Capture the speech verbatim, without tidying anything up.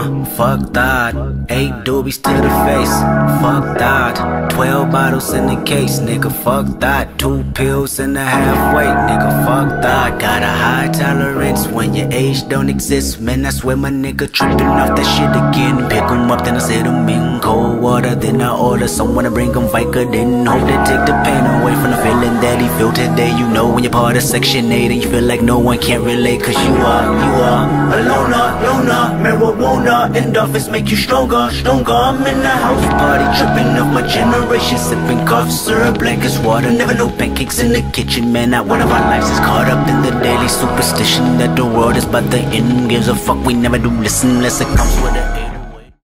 Uh, fuck that. Eight doobies to the face. Fuck that. Twelve bottles in the case, nigga. Fuck that. Two pills and a half weight, nigga. Fuck that. Got a high tolerance when your age don't exist. Man, I swear my nigga tripping off that shit again. Pick 'em up, then I set 'em in cold water. Then I order someone to bring 'em Vicodin. Hope they take the pain away from the feeling that he feel today. You know when you're part of Section eight and you feel like no one can relate. Cause you are, you are a loner, loner. Marijuana and office make you stronger, stronger. I'm in the house party tripping off my generation. Sipping cough syrup like it's water. Never no pancakes in the kitchen, man. Not one of our lives is caught up in the daily superstition that the world is but the end. Gives a fuck, we never do listen unless it comes with it.